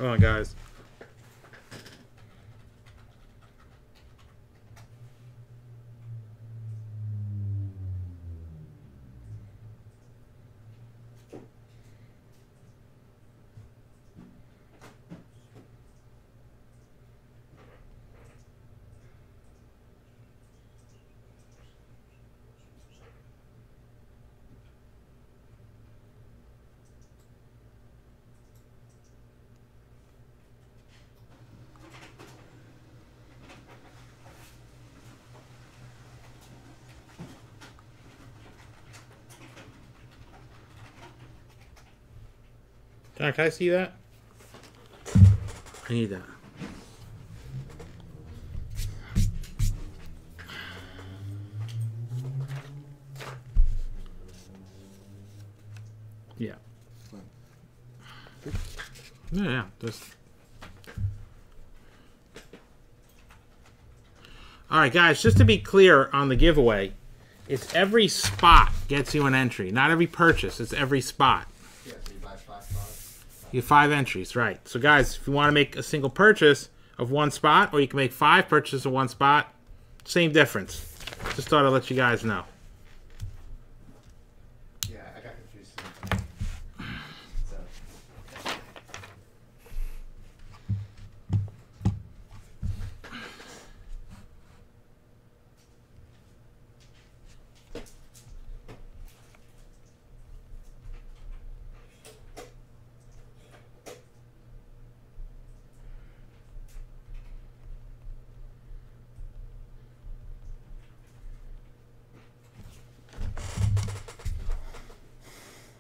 Hold on, guys. Can I see that? I need that. Yeah. Yeah. Just. All right, guys. Just to be clear on the giveaway, it's every spot gets you an entry. Not every purchase. It's every spot. Yeah, so you buy 5 spots. You have 5 entries, right? So, guys, if you want to make a single purchase of 1 spot, or you can make 5 purchases of 1 spot, same difference. Just thought I'd let you guys know. Yeah, I got confused. So.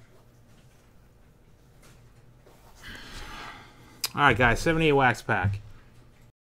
All right, guys, 78 wax pack.